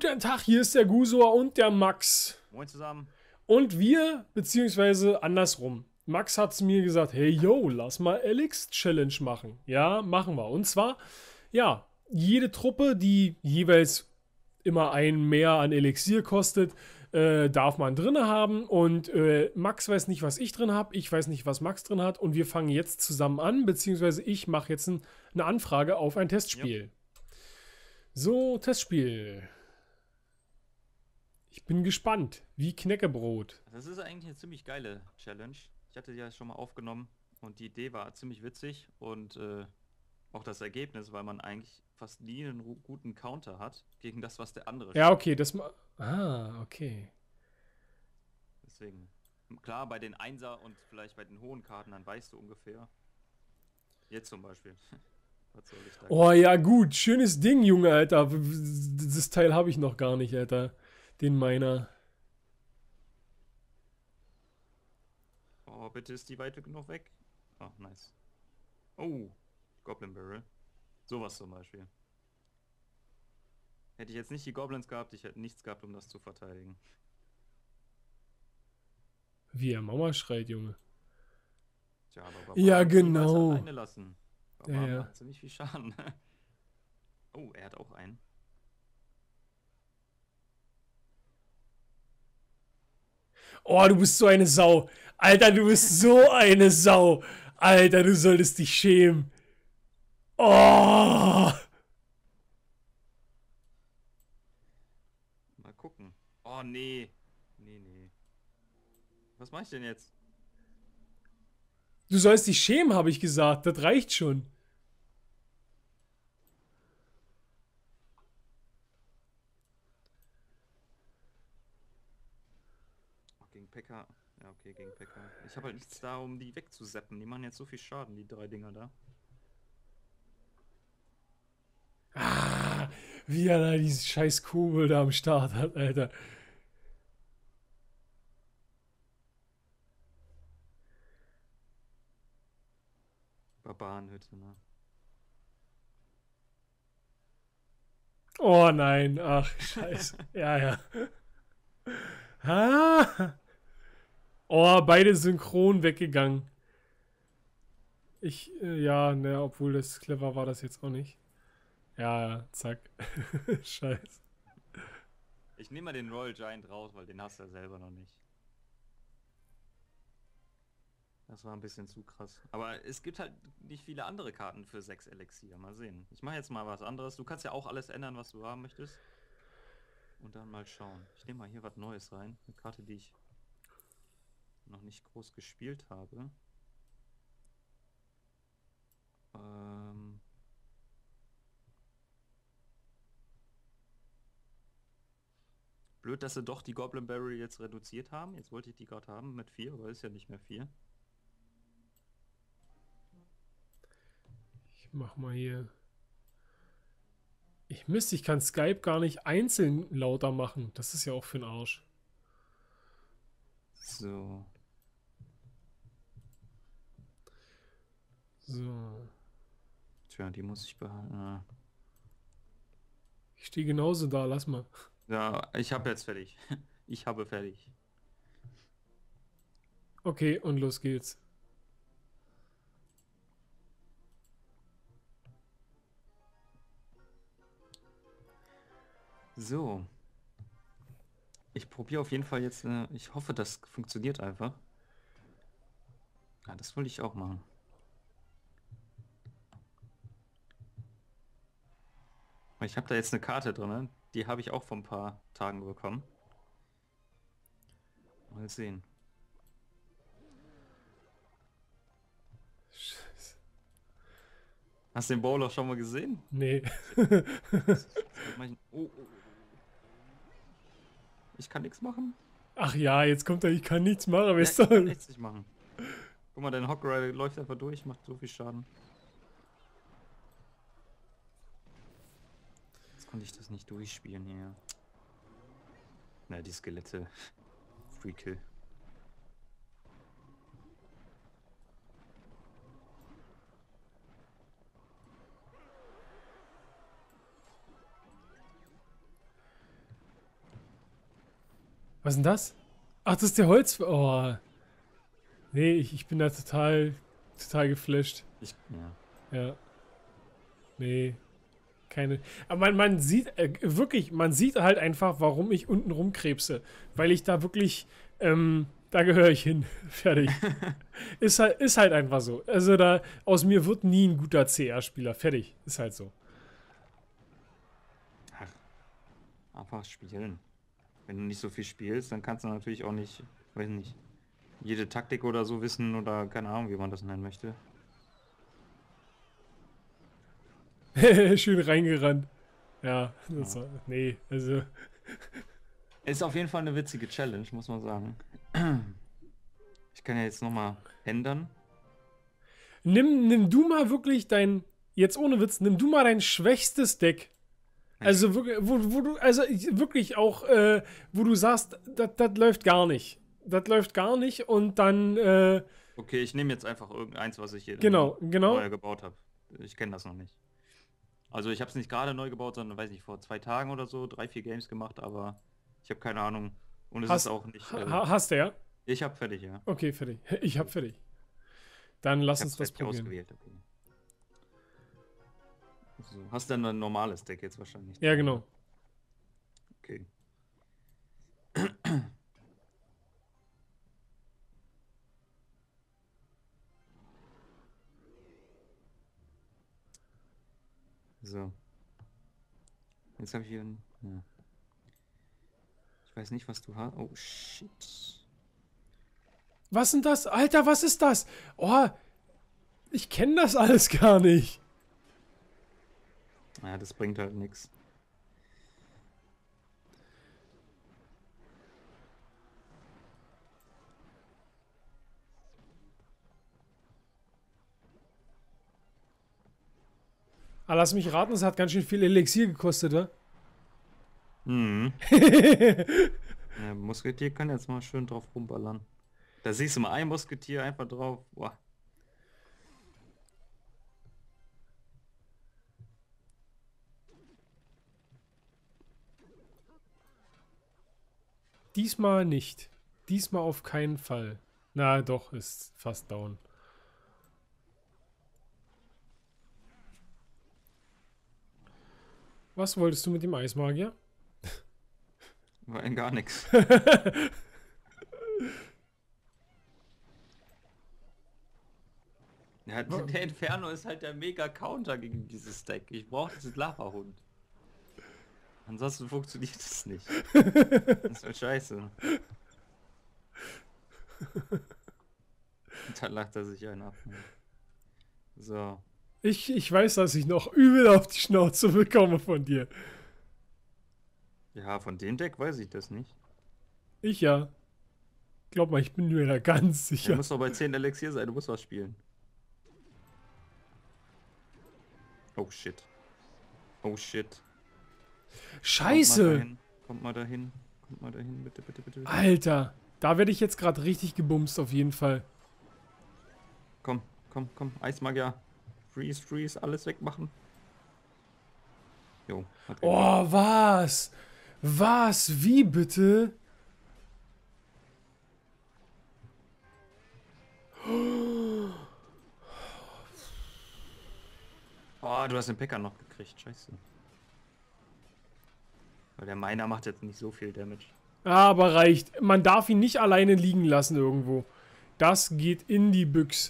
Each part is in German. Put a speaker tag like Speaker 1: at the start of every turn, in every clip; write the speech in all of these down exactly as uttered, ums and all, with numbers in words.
Speaker 1: Guten Tag, hier ist der Gusor und der Max.
Speaker 2: Moin zusammen.
Speaker 1: Und wir, beziehungsweise andersrum. Max hat zu mir gesagt, hey yo, lass mal Alex Challenge machen. Ja, machen wir. Und zwar, ja, jede Truppe, die jeweils immer ein mehr an Elixier kostet, äh, darf man drin haben. Und äh, Max weiß nicht, was ich drin habe. Ich weiß nicht, was Max drin hat. Und wir fangen jetzt zusammen an, beziehungsweise ich mache jetzt ein, eine Anfrage auf ein Testspiel.
Speaker 2: Yep.
Speaker 1: So, Testspiel. Ich bin gespannt, wie Knäckebrot.
Speaker 2: Das ist eigentlich eine ziemlich geile Challenge. Ich hatte die ja schon mal aufgenommen und die Idee war ziemlich witzig und äh, auch das Ergebnis, weil man eigentlich fast nie einen ru- guten Counter hat gegen das, was der andere
Speaker 1: Ja,
Speaker 2: spielt.
Speaker 1: okay, das mal. Ah, okay.
Speaker 2: Deswegen, klar, bei den Einser und vielleicht bei den hohen Karten, dann weißt du ungefähr. Jetzt zum Beispiel. Was soll ich da?
Speaker 1: Oh ja, gut, schönes Ding, Junge, Alter. Das Teil habe ich noch gar nicht, Alter. Den meiner.
Speaker 2: Oh, bitte ist die weit genug weg. Oh, nice. Oh, Goblin Barrel. Sowas zum Beispiel. Hätte ich jetzt nicht die Goblins gehabt, ich hätte nichts gehabt, um das zu verteidigen.
Speaker 1: Wie er Mama schreit, Junge.
Speaker 2: Tja, aber Barbaren
Speaker 1: Ja,
Speaker 2: niemals
Speaker 1: genau.
Speaker 2: alleine lassen. Barbaren
Speaker 1: Ja, ja.
Speaker 2: macht ziemlich viel Schaden. Oh, er hat auch einen.
Speaker 1: Oh, du bist so eine Sau. Alter, du bist so eine Sau. Alter, du solltest dich schämen. Oh.
Speaker 2: Mal gucken. Oh, nee. Nee, nee. Was mache ich denn jetzt?
Speaker 1: Du sollst dich schämen, habe ich gesagt. Das reicht schon.
Speaker 2: Oh, gegen Pekka. Ja, okay, gegen Pekka. Ich habe halt nichts da, um die wegzuseppen. Die machen jetzt so viel Schaden, die drei Dinger da.
Speaker 1: Ah, wie er da diese scheiß Kugel da am Start hat, Alter.
Speaker 2: Barbarenhütte, ne?
Speaker 1: Oh nein, ach, scheiße. Ja, ja. Ah. Oh, beide synchron weggegangen. Ich, äh, ja, ne, obwohl das clever war das jetzt auch nicht. Ja, ja, zack. Scheiße.
Speaker 2: Ich nehme mal den Royal Giant raus, weil den hast du ja selber noch nicht. Das war ein bisschen zu krass. Aber es gibt halt nicht viele andere Karten für sechs Elixier. Mal sehen. Ich mache jetzt mal was anderes. Du kannst ja auch alles ändern, was du haben möchtest. Und dann mal schauen. Ich nehme mal hier was Neues rein. Eine Karte, die ich noch nicht groß gespielt habe. Ähm... Blöd, dass sie doch die Goblin Barrel jetzt reduziert haben. Jetzt wollte ich die gerade haben mit vier, aber ist ja nicht mehr vier.
Speaker 1: Ich mach mal hier. Ich Mist, ich kann Skype gar nicht einzeln lauter machen. Das ist ja auch für den Arsch.
Speaker 2: So.
Speaker 1: So.
Speaker 2: Tja, die muss ich behalten.
Speaker 1: Ich stehe genauso da, lass mal.
Speaker 2: Ja, ich habe jetzt fertig. Ich habe fertig.
Speaker 1: Okay, und los geht's.
Speaker 2: So. Ich probiere auf jeden Fall jetzt. Äh, ich hoffe, das funktioniert einfach. Ja, das wollte ich auch machen. Ich habe da jetzt eine Karte drin. Die habe ich auch vor ein paar Tagen bekommen. Mal sehen.
Speaker 1: Scheiße.
Speaker 2: Hast du den Bowler schon mal gesehen?
Speaker 1: Nee.
Speaker 2: Was mach ich? Oh, oh, oh. Ich kann nichts machen.
Speaker 1: Ach ja, jetzt kommt er, ich kann nichts machen, aber
Speaker 2: Ja,
Speaker 1: ist
Speaker 2: ich kann
Speaker 1: doch.
Speaker 2: nichts nicht machen. Guck mal, dein Hawkeye läuft einfach durch, macht so viel Schaden. Jetzt konnte ich das nicht durchspielen hier. Na, die Skelette. Free Kill.
Speaker 1: Was ist denn das? Ach, das ist der Holz... Oh. Nee, ich, ich bin da total, total geflasht.
Speaker 2: Ich, ja.
Speaker 1: Ja. Nee. Keine. Aber man, man sieht, äh, wirklich, man sieht halt einfach, warum ich unten rumkrebse. Weil ich da wirklich, ähm, da gehöre ich hin. Fertig. ist, halt, ist halt einfach so. Also da, aus mir wird nie ein guter C R-Spieler. Fertig. Ist halt so.
Speaker 2: Ach, einfach spielen. Wenn du nicht so viel spielst, dann kannst du natürlich auch nicht, weiß nicht, jede Taktik oder so wissen oder keine Ahnung, wie man das nennen möchte.
Speaker 1: Schön reingerannt. Ja, das
Speaker 2: Ja.
Speaker 1: war, nee, also.
Speaker 2: Ist auf jeden Fall eine witzige Challenge, muss man sagen. Ich kann ja jetzt nochmal ändern.
Speaker 1: Nimm, nimm du mal wirklich dein, jetzt ohne Witz, nimm du mal dein schwächstes Deck. Also wirklich, wo, wo du, also wirklich auch, äh, wo du sagst, das läuft gar nicht. Das läuft gar nicht und dann, äh,
Speaker 2: Okay, ich nehme jetzt einfach irgendeins, was ich hier
Speaker 1: genau, genau.
Speaker 2: neu gebaut habe. Ich kenne das noch nicht. Also ich habe es nicht gerade neu gebaut, sondern, weiß nicht, vor zwei Tagen oder so, drei, vier Games gemacht, aber ich habe keine Ahnung. Und es
Speaker 1: Hast,
Speaker 2: ist auch nicht... Äh,
Speaker 1: ha, hast du, ja?
Speaker 2: ich habe fertig, ja.
Speaker 1: Okay, fertig. Ich hab fertig. Dann lass
Speaker 2: Ich
Speaker 1: uns
Speaker 2: hab's
Speaker 1: das
Speaker 2: fertig
Speaker 1: probieren.
Speaker 2: ausgewählt, okay. So, hast dann ein normales Deck jetzt wahrscheinlich.
Speaker 1: Ja, genau.
Speaker 2: Okay. So. Jetzt habe ich hier ein... Ja. Ich weiß nicht, was du hast. Oh, shit.
Speaker 1: Was denn das? Alter, was ist das? Oh, ich kenne das alles gar nicht.
Speaker 2: Ja, das bringt halt nichts.
Speaker 1: Ah, lass mich raten, es hat ganz schön viel Elixier gekostet, oder?
Speaker 2: Mhm. Ja, Musketier kann jetzt mal schön drauf rumballern. Da siehst du mal ein Musketier einfach drauf. Boah.
Speaker 1: Diesmal nicht. Diesmal auf keinen Fall. Na doch, ist fast down. Was wolltest du mit dem Eismagier?
Speaker 2: War in gar nichts. Ja, der Inferno ist halt der Mega-Counter gegen dieses Deck. Ich brauche diesen Lava-Hund. Ansonsten funktioniert es nicht. Das ist halt scheiße. Und dann lacht er sich einen ab. So.
Speaker 1: Ich, ich weiß, dass ich noch übel auf die Schnauze bekomme von dir.
Speaker 2: Ja, von dem Deck weiß ich das nicht.
Speaker 1: Ich ja. Glaub mal, ich bin mir da ganz
Speaker 2: Du
Speaker 1: sicher.
Speaker 2: musst doch bei zehn Elixier sein, du musst was spielen. Oh shit. Oh shit.
Speaker 1: Scheiße!
Speaker 2: Kommt mal dahin. Kommt mal dahin, bitte, bitte, bitte. bitte.
Speaker 1: Alter, da werde ich jetzt gerade richtig gebumst auf jeden Fall.
Speaker 2: Komm, komm, komm. Eismagier. Freeze, freeze, alles wegmachen. Jo. hat geklappt.
Speaker 1: Oh, was? Was? Wie bitte?
Speaker 2: Oh, du hast den Packer noch gekriegt. Scheiße. Weil der Miner macht jetzt nicht so viel Damage.
Speaker 1: Aber reicht. Man darf ihn nicht alleine liegen lassen irgendwo. Das geht in die Büchs.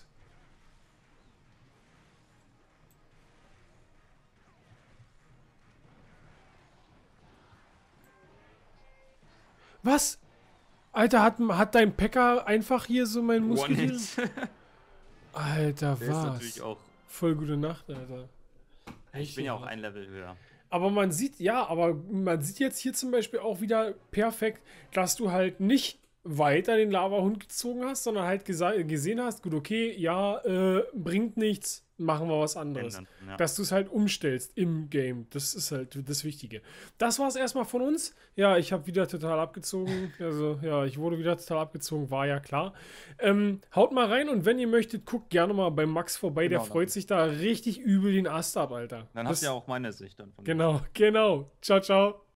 Speaker 1: Was? Alter, hat, hat dein Packer einfach hier so mein Muskel?
Speaker 2: One-Hit.
Speaker 1: Alter,
Speaker 2: Der ist natürlich
Speaker 1: was?
Speaker 2: auch...
Speaker 1: Voll gute Nacht, Alter.
Speaker 2: Ich bin ja auch ein Level höher.
Speaker 1: Aber man sieht, ja, aber man sieht jetzt hier zum Beispiel auch wieder perfekt, dass du halt nicht weiter den Lava-Hund gezogen hast, sondern halt gesehen hast, gut, okay, ja, äh, bringt nichts, machen wir was anderes.
Speaker 2: Ändern, ja.
Speaker 1: Dass du es halt umstellst im Game, das ist halt das Wichtige. Das war es erstmal von uns. Ja, ich habe wieder total abgezogen, also ja, ich wurde wieder total abgezogen, war ja klar. Ähm, haut mal rein und wenn ihr möchtet, guckt gerne mal bei Max vorbei,
Speaker 2: Genau,
Speaker 1: der freut
Speaker 2: dann-
Speaker 1: sich da richtig übel den Ast ab, Alter.
Speaker 2: Dann
Speaker 1: Das-
Speaker 2: hast du ja auch meine Sicht dann von
Speaker 1: Genau, genau. Ciao, ciao.